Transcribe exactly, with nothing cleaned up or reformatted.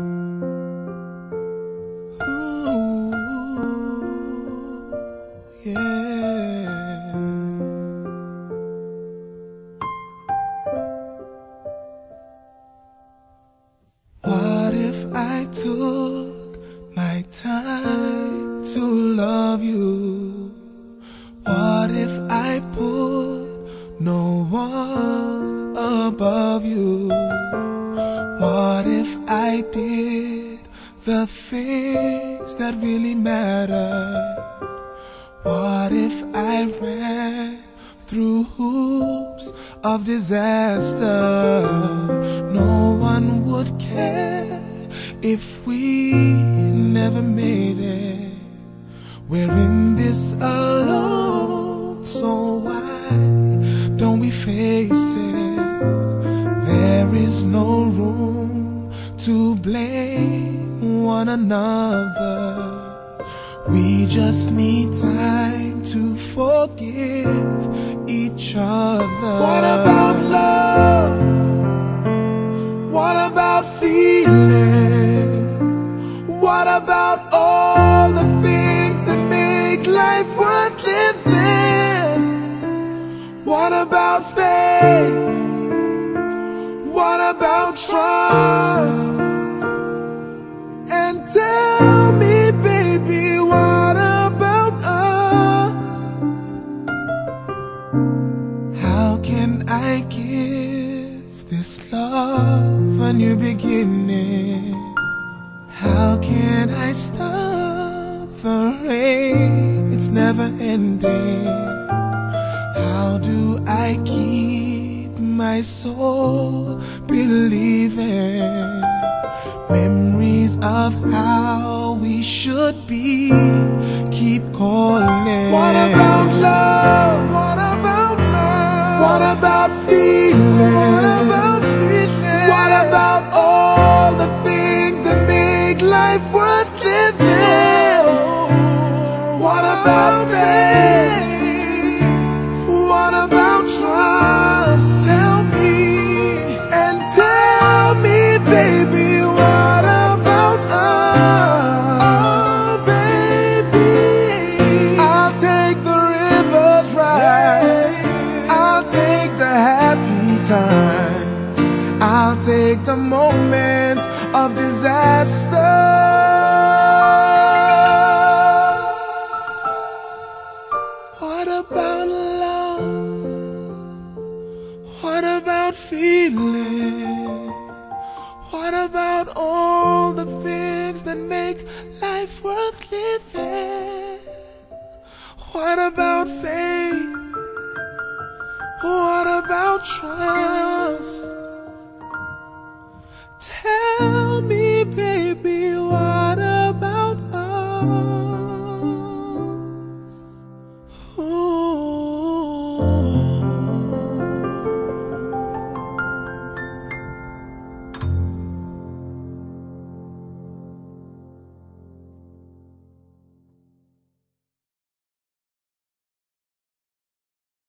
Ooh, yeah. What if I took my time to love you? What if I put no one above you? What if I did the things that really matter? What if I ran through hoops of disaster? No one would care if we never made it. We're in this alone, so why don't we face it? There is no room to blame one another. We just need time to forgive each other. What about love? What about feeling? What about all the things that make life worth living? What about faith? What about trust? And tell me, baby, what about us? How can I give this love a new beginning? How can I stop the rain? It's never ending. How do I keep my soul believing? Memories of how we should be keep calling. What about love? What about love? What about feeling? What about feeling? What about all the things that make life worth living? What about faith? What about trust? Tell me, and tell me, baby, what about us? Oh, baby, I'll take the rivers right. I'll take the happy times. I'll take the moments of disaster. What about love? What about feeling? What about all the things that make life worth living? What about faith? What about trust? Tell